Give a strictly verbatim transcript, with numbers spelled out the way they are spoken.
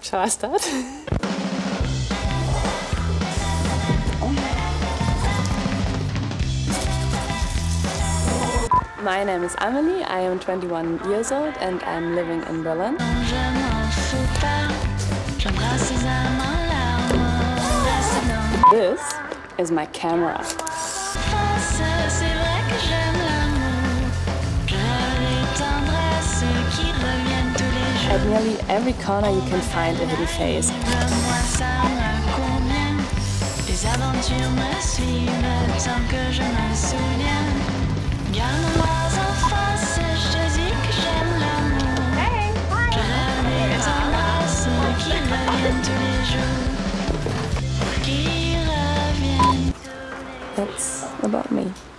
Shall I start? My name is Amelie, I am twenty-one years old and I'm living in Berlin. This is my camera. At nearly every corner you can find a hidden face. That's about me.